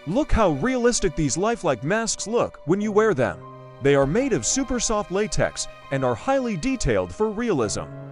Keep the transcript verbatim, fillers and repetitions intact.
Look how realistic these lifelike masks look when you wear them. They are made of super soft latex and are highly detailed for realism.